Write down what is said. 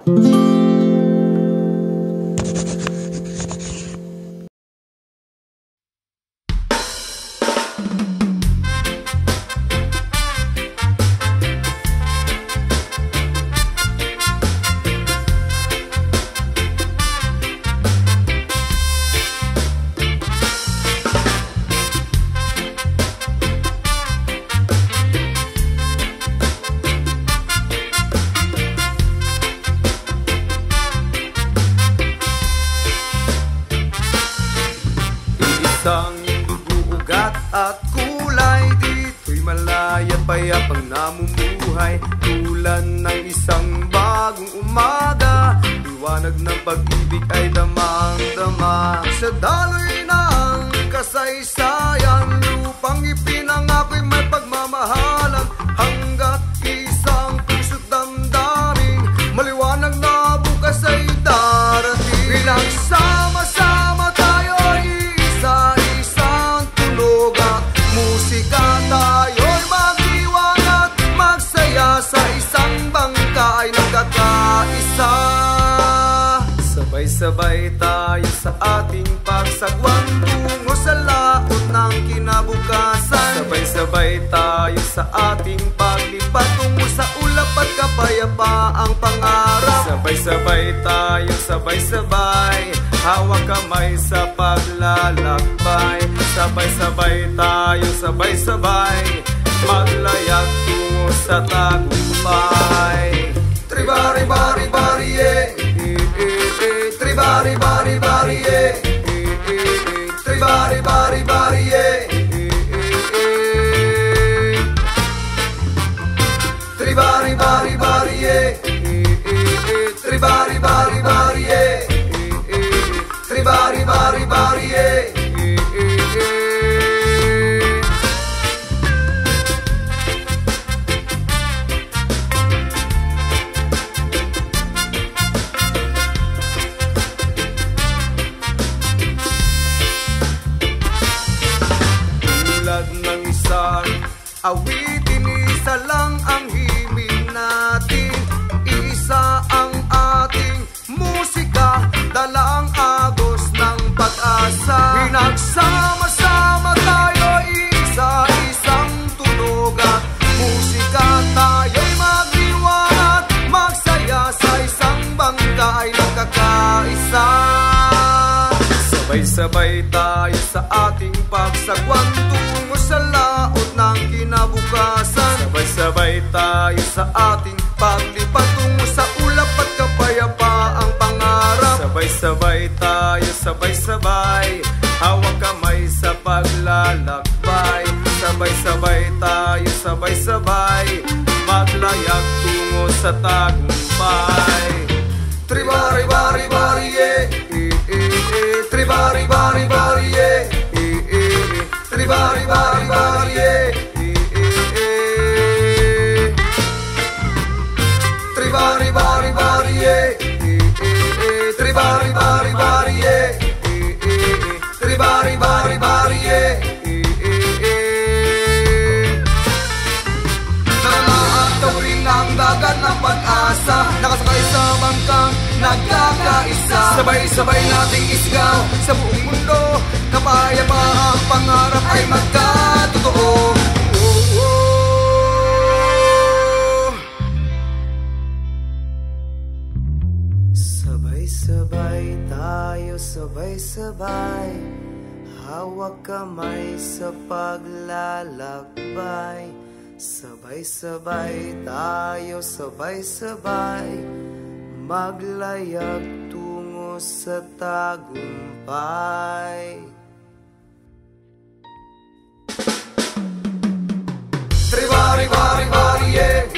Isang dugugat at kulay, dito'y malaya payapang namumuhay. Tulan ng isang bagong umaga, liwanag ng pag-ibig ay damang-dama. Sa daloy ng kasaysayan, lupang ipinangako'y may pagmamahalan. Hanggat isang puso't damdamin, maliwanag na bukas ay darating. Pinagsama-sama tayo'y isa-isang tunog at musika, tayo'y magdiwang at magsaya. Sa isang bangka ay nagkakaisa. Sabay-sabay tayo sa ating pagsagwan tungo sa laot ng kinabukasan. Sabay-sabay tayo sa ating paglipat tungo sa ulap at kapayapaang pangarap. Sabay-sabay tayo, sabay-sabay, hawak kamay sa paglalakbay. Sabay-sabay tayo, sabay-sabay, maglayag tungo sa tagumpay. Tribari-bari-bari-ye, tribari-bari-bari-ye, tribari-bari-bari-ye, tribari-bari-bari-ye, tribari-bari-bari-ye, tribari-bari-bari-ye. Tulad ng isang awitin, isa lang ang himig natin. Isa ang ating musika, dala ang agos ng pag-asa. Pinagsama-sama tayo, isa-isang tunog at musika, tayo'y magdiwang at magsaya. Sa isang bangka ay nagkakaisa. Sabay-sabay tayo sa ating pagsagwan tungo sa laot ng kinabukasan. Sabay-sabay tayo sa ating paglipat tungo sa ulap at kapayapaang pangarap. Sabay-sabay tayo, sabay-sabay, hawak kamay sa paglalakbay. Sabay-sabay tayo, sabay-sabay, maglayag tungo sa tagumpay. Tribari-bari-bari-ye, tribari-bari-bari-ye, tribari-bari-bari-ye, tribari-bari-bari-ye, tribari-bari-bari-ye, tribari-bari-bari-ye. Nananatawin ang dagat ng pag-asa, nakasakay sa bangkang nagkakaisa. Sabay-sabay nating isigaw sa buong mundo, kapayapaang pangarap ay magkatotoo. Sabay-sabay tayo, sabay-sabay, hawak kamay sa paglalakbay. Sabay-sabay tayo, sabay-sabay, maglayag tungo sa tagumpay. Tribari-bari-bari-ye,